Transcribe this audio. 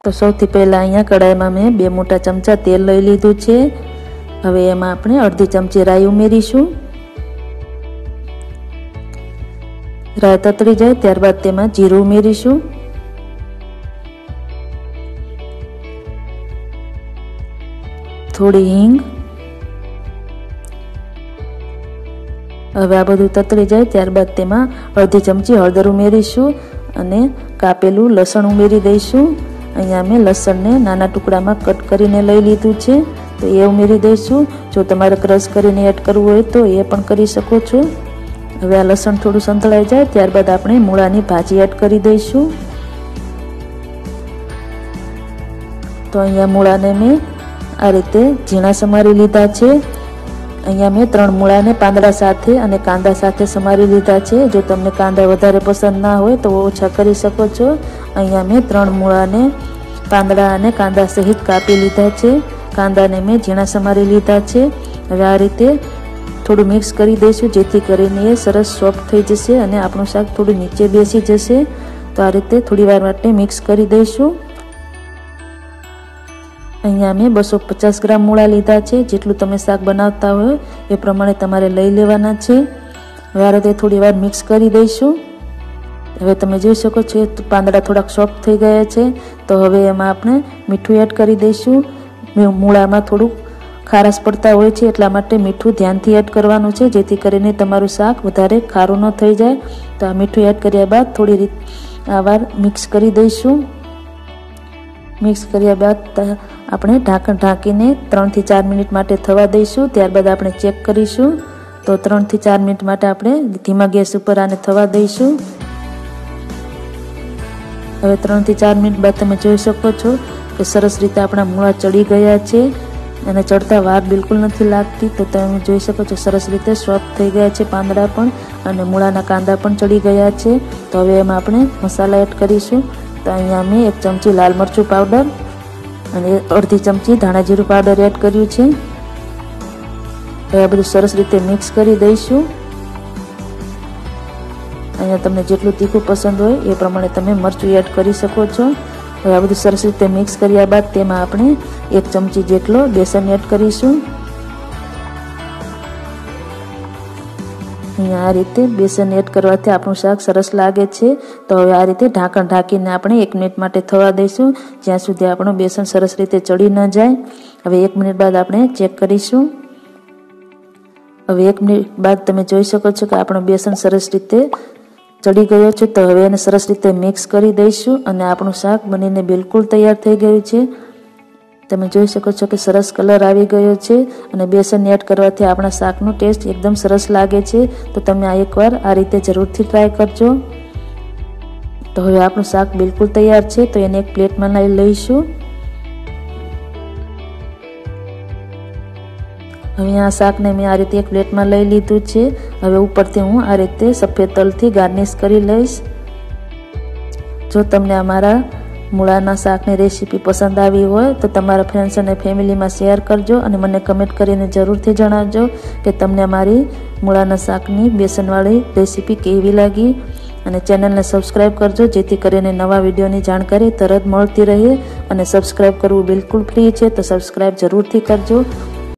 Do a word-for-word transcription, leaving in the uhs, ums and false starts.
तो સૌથી પહેલા અહીંયા કડાઈમાં મેં બે મોટા ચમચા તેલ લઈ લીધું છે। હવે એમાં આપણે અડધી ચમચી રાઈ ઉમેરીશું। રાઈ તતળી જાય ત્યારબાદ તેમાં જીરું ઉમેરીશું। થોડી હિંગ। હવે આ બધું તતળી જાય ત્યારબાદ તેમાં અડધી ચમચી હળદર ઉમેરીશું અને કાપેલું લસણ ઉમેરી દઈશું। અહીંયા મેં લસણને નાના ટુકડામાં કટ કરીને લઈ લીધું છે, તો એ ઉમેરી દઈશું। જો તમારે ક્રશ કરીને એડ કરવું હોય તો એ પણ કરી શકો છો। હવે આ લસણ થોડું સંતળાઈ જાય ત્યારબાદ આપણે મૂળાની ભાજી એડ કરી દઈશું। તો અહીંયા મૂળાને મેં આ રીતે ઝીણા સમારી લીધા છે। અહીંયા મેં ત્રણ મૂળાને પાંદડા સાથે અને કાંદા સાથે સમારી લીધા છે। જો તમને કાંદા વધારે પસંદ ના હોય તો ઓછા કરી શકો છો। અહીંયા મેં ત્રણ મૂળાને પાંદડા અને કાંદા સહિત કાપી લીધા છે। કાંદાને મેં ઝીણા સમારી લીધા છે। હવે આ રીતે થોડું મિક્સ કરી દઈશું જેથી કરીને એ સરસ સોફ્ટ થઈ જશે અને આપણું શાક થોડું નીચે બેસી જશે। તો આ રીતે થોડી વાર માટે મિક્સ કરી દઈશું। અહીંયા મેં બસો પચાસ ગ્રામ મૂળા લીધા છે। જેટલું તમે શાક બનાવતા હોય એ પ્રમાણે તમારે લઈ લેવાના છે। હવે આ રીતે થોડી વાર મિક્સ કરી દઈશું। હવે તમે જોઈ શકો છો પાંદડા થોડાક સોફ્ટ થઈ ગયા છે। તો હવે એમાં આપણે મીઠું એડ કરી દઈશું। મૂળામાં થોડુંક ખારાશ પડતા હોય છે એટલા માટે મીઠું ધ્યાનથી એડ કરવાનું છે જેથી કરીને તમારું શાક વધારે ખારું ન થઈ જાય। તો આ મીઠું એડ કર્યા બાદ થોડી રીત આ વાર મિક્સ કરી દઈશું। મિક્સ કર્યા બાદ આપણે ઢાંકણ ઢાંકીને ત્રણથી ચાર મિનિટ માટે થવા દઈશું। ત્યારબાદ આપણે ચેક કરીશું। તો ત્રણથી ચાર મિનિટ માટે આપણે ધીમા ગેસ ઉપર આને થવા દઈશું। હવે ત્રણથી ચાર મિનિટ બાદ તમે જોઈ શકો છો કે સરસ રીતે આપણા મૂળા ચડી ગયા છે અને ચડતા વાર બિલકુલ નથી લાગતી। તો તમે જોઈ શકો છો સરસ રીતે સોફ્ટ થઈ ગયા છે પાંદડા પણ અને મૂળાના કાંદા પણ ચડી ગયા છે। તો હવે એમાં આપણે મસાલા એડ કરીશું। તો અહીંયા મેં એક ચમચી લાલ મરચું પાવડર અને અડધી ચમચી ધાણા જીરું પાવડર એડ કર્યું છે। હવે આ બધું સરસ રીતે મિક્સ કરી દઈશું। અહીંયા તમને જેટલું તીખું પસંદ હોય એ પ્રમાણે તમે મરચું એડ કરી શકો છો। હવે આ બધું સરસ રીતે મિક્સ કર્યા બાદ તેમાં આપણે એક ચમચી જેટલો બેસન એડ કરીશું। અહીંયા આ રીતે બેસન એડ કરવાથી આપણું શાક સરસ લાગે છે। તો હવે આ રીતે ઢાંકણ ઢાંકીને આપણે એક મિનિટ માટે થવા દઈશું જ્યાં સુધી આપણું બેસન સરસ રીતે ચડી ન જાય। હવે એક મિનિટ બાદ આપણે ચેક કરીશું। હવે એક મિનિટ બાદ તમે જોઈ શકો છો કે આપણું બેસન સરસ રીતે ચડી ગયો છે। તો હવે એને સરસ રીતે મિક્સ કરી દઈશું અને આપણું શાક બનીને બિલકુલ તૈયાર થઈ ગયું છે। તમે જોઈ શકો છો કે સરસ કલર આવી ગયો છે અને બેસન એડ કરવાથી આપણા શાકનો ટેસ્ટ એકદમ સરસ લાગે છે। તો તમે આ એકવાર આ રીતે જરૂરથી ટ્રાય કરજો। તો હવે આપણું શાક બિલકુલ તૈયાર છે। તો એને એક પ્લેટમાં લઈ લઈશું। હવે આ શાકને મેં આ રીતે એક પ્લેટમાં લઈ લીધું છે। હવે ઉપરથી હું આ રીતે સફેદ તલથી ગાર્નિશ કરી લઈશ। જો તમને અમારા મૂળાના શાકની રેસીપી પસંદ આવી હોય તો તમારા ફ્રેન્ડ્સ અને ફેમિલીમાં શેર કરજો અને મને કમેન્ટ કરીને જરૂરથી જણાવજો કે તમને અમારી મૂળાના શાકની બેસનવાળી રેસીપી કેવી લાગી। અને ચેનલને સબસ્ક્રાઈબ કરજો જેથી કરીને નવા વિડીયોની જાણકારી તરત મળતી રહે। અને સબસ્ક્રાઈબ કરવું બિલકુલ ફ્રી છે, તો સબસ્ક્રાઈબ જરૂરથી કરજો।